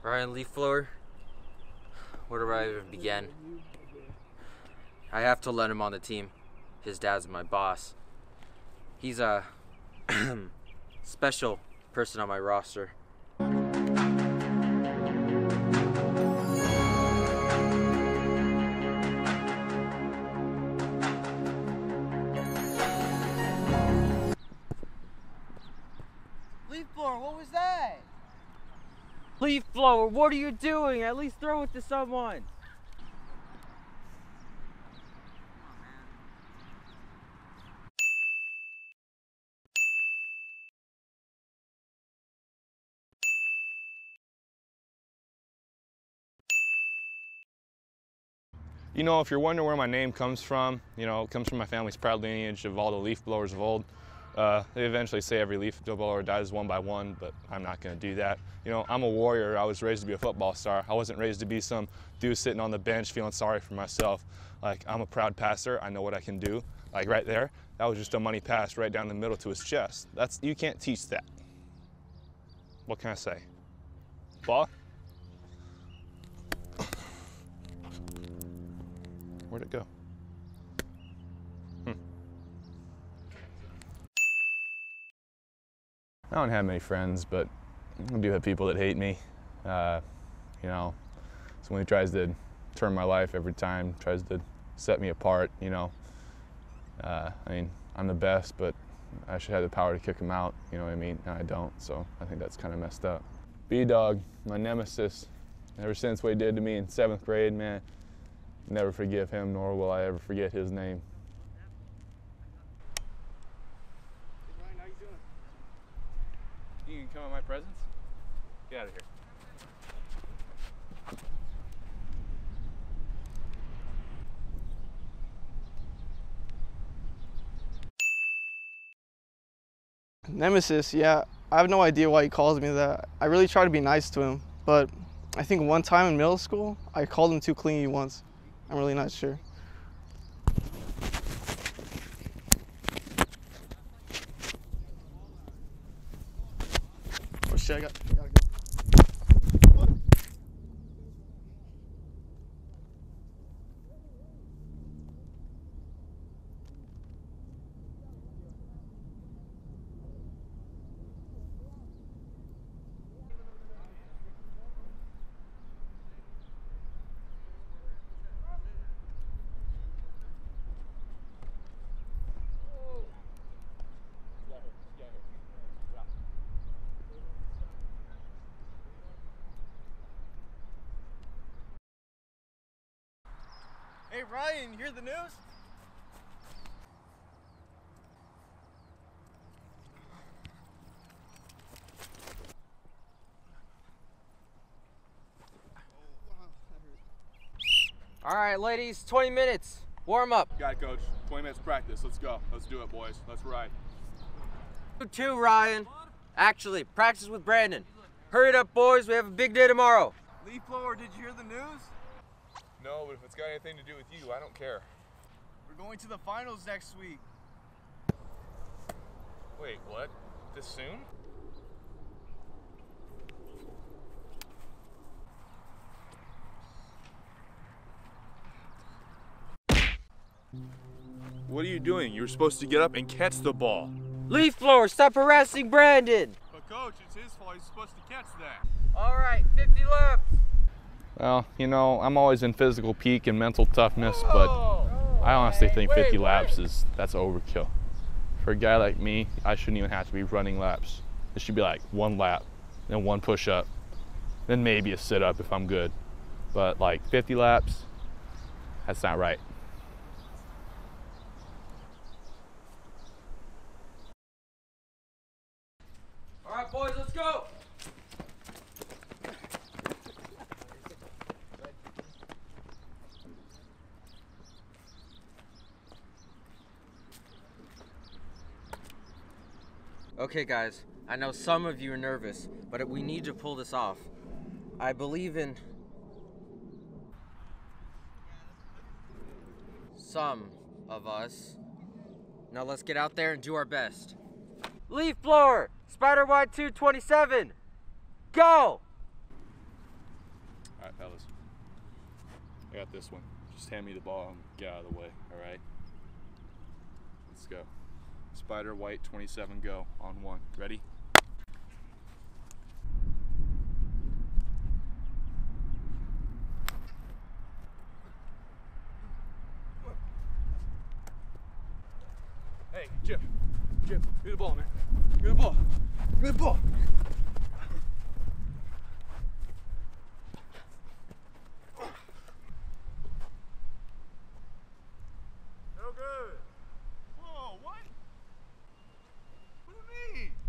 Ryan Leafblower, where do I even begin? I have to let him on the team. His dad's my boss. He's a special person on my roster. Leafblower, what was that? Leafblower, what are you doing? At least throw it to someone. You know, if you're wondering where my name comes from, it comes from my family's proud lineage of all the leaf blowers of old. They eventually say every leaf blower dies one by one, but I'm not going to do that. I'm a warrior. I was raised to be a football star. I wasn't raised to be some dude sitting on the bench feeling sorry for myself. Like, I'm a proud passer. I know what I can do. Like right there, that was just a money pass right down the middle to his chest. You can't teach that. What can I say? Ball? Where'd it go? I don't have many friends, but I do have people that hate me. Someone who tries to turn my life every time, tries to set me apart, I'm the best, but I should have the power to kick him out, you know what I mean? And I don't, so I think that's kind of messed up. B-Dog, my nemesis, ever since what he did to me in 7th grade, man, never forgive him, nor will I ever forget his name. Hey Ryan, how you doing? You can come in my presence? Get out of here. Nemesis, yeah. I have no idea why he calls me that. I really try to be nice to him, but I think one time in middle school, I called him too clingy once. I'm really not sure. Oh shit, I gotta go. Hey Ryan, you hear the news? All right, ladies, 20 minutes. Warm up. Got it, Coach. 20 minutes practice. Let's go. Let's do it, boys. Let's ride. You too, Ryan. Actually, practice with Brandon. Hurry it up, boys. We have a big day tomorrow. Leafblower, did you hear the news? No, but if it's got anything to do with you, I don't care. We're going to the finals next week. Wait, what? This soon? What are you doing? You were supposed to get up and catch the ball. Leafblower, stop harassing Brandon. But Coach, it's his fault. He's supposed to catch that. All right, 50 laps. Well, I'm always in physical peak and mental toughness, but I honestly think 50 laps that's overkill. For a guy like me, I shouldn't even have to be running laps. It should be like 1 lap, then 1 push-up, then maybe a sit-up if I'm good. But like 50 laps, that's not right. All right, boys, let's go. Okay, guys, I know some of you are nervous, but we need to pull this off. I believe in some of us. Now let's get out there and do our best. Leafblower, Spider Wide 227, go! I got this one. Just hand me the ball and get out of the way, all right? Let's go. Spider, white, 27, go. On one. Ready? Hey, Jim, give me the ball, man. Give me the ball. Give me the ball. No good. Whoa, what? What do you mean?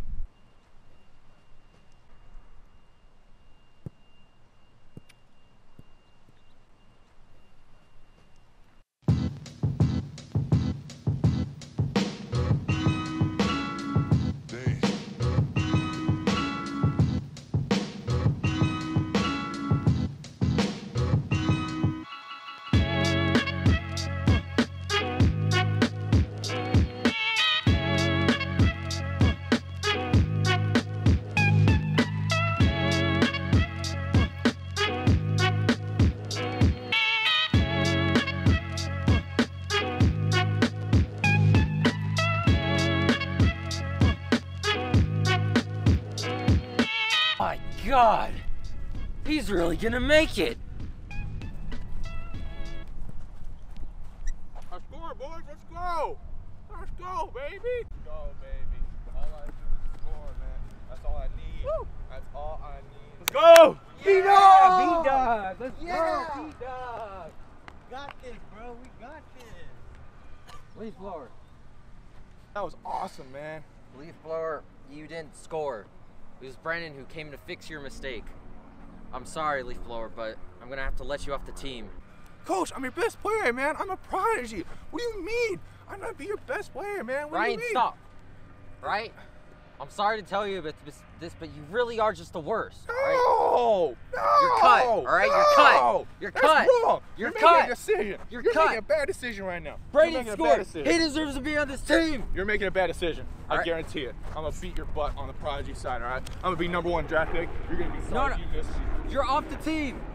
My God, he's really gonna make it. Let's score, boys. Let's go. Let's go, baby. Let's go, baby. All I do is score, man. That's all I need. Woo. That's all I need. Let's go. B-Dog! B-Dog! Let's Yeah. go, B-Dog! Got this, bro. We got this. Leafblower. That was awesome, man. Leafblower, you didn't score. It was Brennan who came to fix your mistake. I'm sorry, Leafblower, but I'm gonna have to let you off the team. Coach, I'm your best player, man. I'm a prodigy. What do you mean? I'm gonna be your best player, man. What do you Ryan, mean? stop. Right? I'm sorry to tell you about this, but you really are just the worst. All right? No! No! You're cut, all right? You're cut. You're That's cut. wrong. You're making cut. a decision. You're You're cut. making a bad decision right now. Brayden You're making a bad scored. decision. He deserves to be on this team. You're making a bad decision. I All right. guarantee it. I'm gonna beat your butt on the prodigy side, all right? I'm gonna be #1 draft pick. You're gonna be sorry No. you missed. You're off the team.